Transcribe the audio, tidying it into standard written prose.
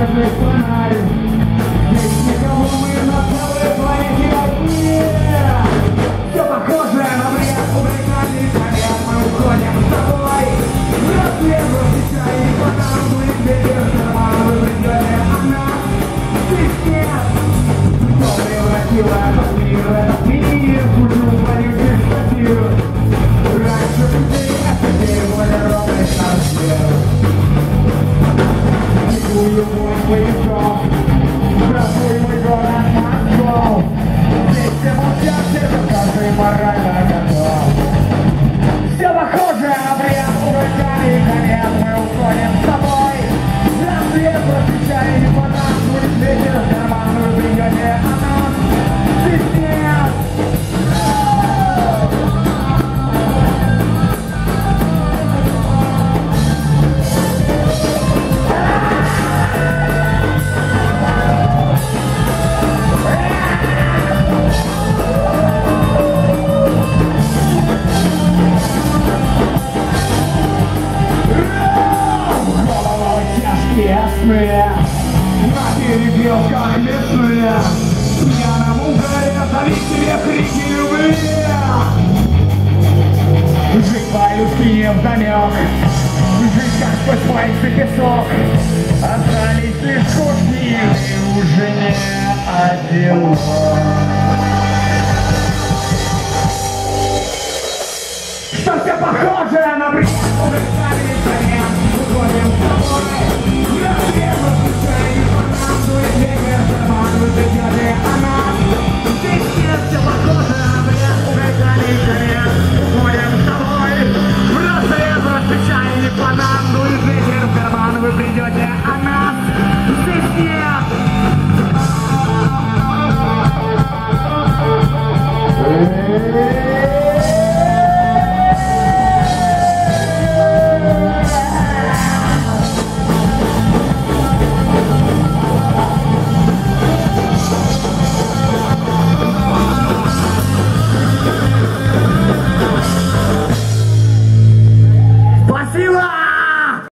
зажечь фонарь. Здесь никого, мы на целой планете одни. Все похоже на бред, увлекательный совет. Мы уходим с тобой в рассвет, просвещая и потом будет ветер в карман. Вы придете, а нас здесь нет. Кто превратила этот мир в кучу вонючих статью? Раньше людей, а теперь более ровный шанс. Тикую мой поясок, здравствуй мой город Москва. Здесь все молчат, все каждый морально готов. Все похоже на бред, увлекали конец. Мы уходим с тобой за свет, просвещая не по нас. Будет ветер в карман, вы придете, а нас здесь нет. Ясные, на перепелках лесные, в пьяном угаре зови себе крики любви. Жить по-людски невдомек, жить как сквозь пальцы песок. Остались лишь кошки, и уже не одинок. Что все похоже на бред, увлекали конец. Уходим с тобой. Вы придете.